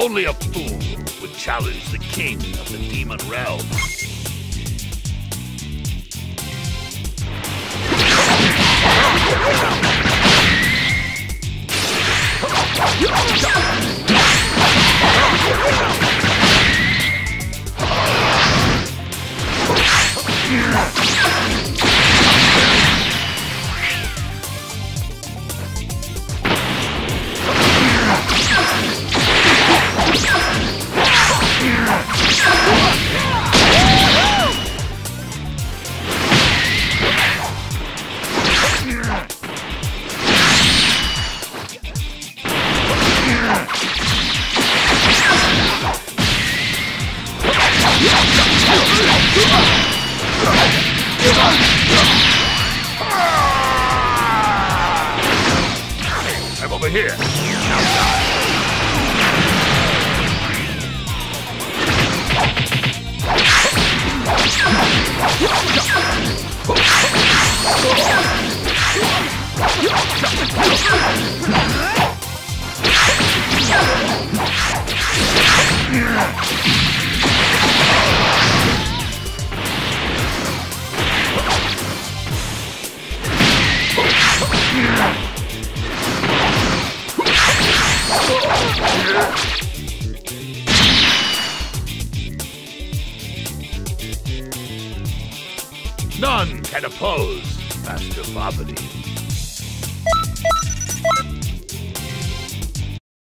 Only a fool would challenge the king of the demon realm. I'm over here. Now die. None can oppose Master Babidi.